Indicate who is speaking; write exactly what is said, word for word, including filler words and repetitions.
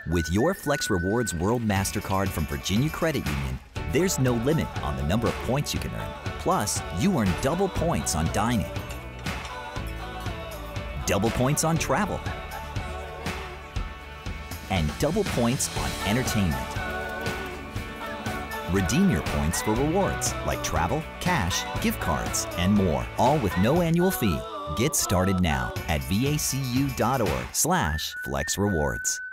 Speaker 1: With your Flex Rewards World MasterCard from Virginia Credit Union, there's no limit on the number of points you can earn. Plus, you earn double points on dining, double points on travel, and double points on entertainment. Redeem your points for rewards like travel, cash, gift cards, and more, all with no annual fee. Get started now at vacu dot org slash flex rewards.